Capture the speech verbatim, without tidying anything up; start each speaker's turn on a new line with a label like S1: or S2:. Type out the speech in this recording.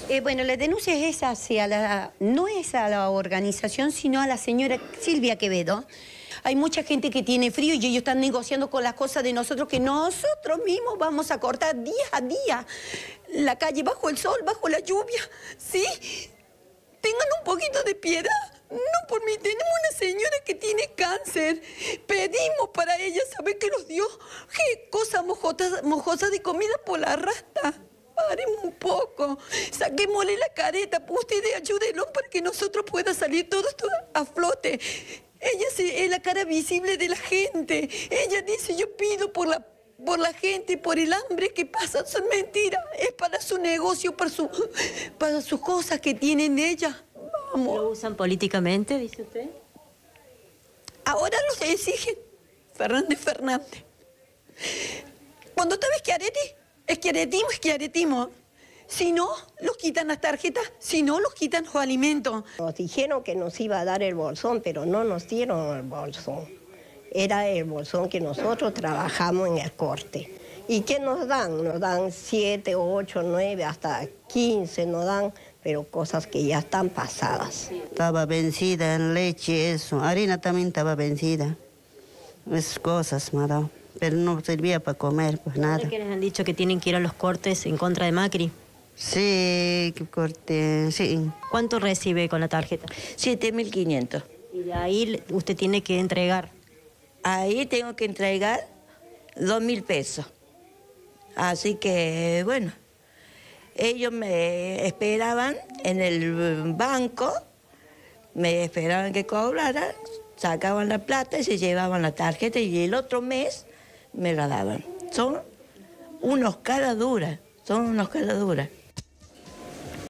S1: Eh, bueno, la denuncia es hacia la, no es a la organización, sino a la señora Silvia Quevedo. Hay mucha gente que tiene frío y ellos están negociando con las cosas de nosotros que nosotros mismos vamos a cortar día a día. La calle bajo el sol, bajo la lluvia, ¿sí? Tengan un poquito de piedad. No por mí, tenemos una señora que tiene cáncer. Pedimos para ella, ¿sabe qué nos dio? ¿Qué cosa mojosa, mojosa de comida por la rasta? Paremos un poco, saquémosle la careta, ustedes ayúdenlo para que nosotros pueda salir todo esto a flote. Ella es la cara visible de la gente. Ella dice, yo pido por la, por la gente, por el hambre que pasa. Son mentiras, es para su negocio, para, su, para sus cosas que tienen ella. Vamos.
S2: ¿Lo usan políticamente, dice usted?
S1: Ahora los exigen Fernández Fernández. Cuando estaba Schiaretti, Schiaretimo, Schiaretimo. Si no, los quitan las tarjetas, si no, los quitan los alimentos.
S3: Nos dijeron que nos iba a dar el bolsón, pero no nos dieron el bolsón. Era el bolsón que nosotros trabajamos en el corte. ¿Y qué nos dan? Nos dan siete, ocho, nueve, hasta quince nos dan, pero cosas que ya están pasadas.
S4: Estaba vencida en leche, eso. Harina también estaba vencida. Esas cosas me ha dado. Pero no servía para comer, pues nada.
S2: ¿Qué les han dicho que tienen que ir a los cortes en contra de Macri?
S4: Sí, que corte, sí.
S2: ¿Cuánto recibe con la tarjeta?
S5: siete mil quinientos.
S2: Y de ahí usted tiene que entregar.
S5: Ahí tengo que entregar dos mil pesos. Así que, bueno, ellos me esperaban en el banco, me esperaban que cobrara, sacaban la plata y se llevaban la tarjeta y el otro mes me la daban. Son unos cara duras, son unos cara duras.